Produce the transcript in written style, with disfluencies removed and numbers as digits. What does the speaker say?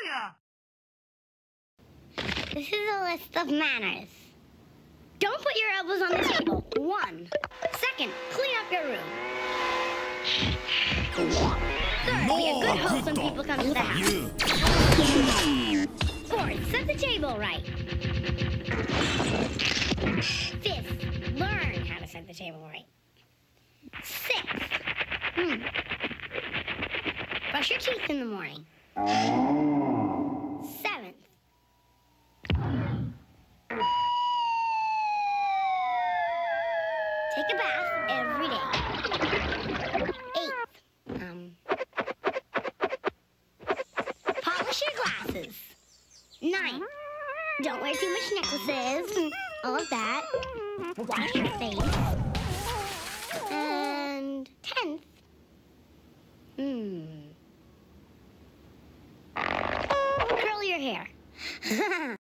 This is a list of manners. Don't put your elbows on the table. 1. Second, clean up your room. 3rd, be a good host when people come to the house. 4th, set the table right. 5th, learn how to set the table right. 6th, brush your teeth in the morning. 7th, take a bath every day. 8th, polish your glasses. 9th, don't wear too much necklaces. All of that. Wash your face. And 10th, curl your hair.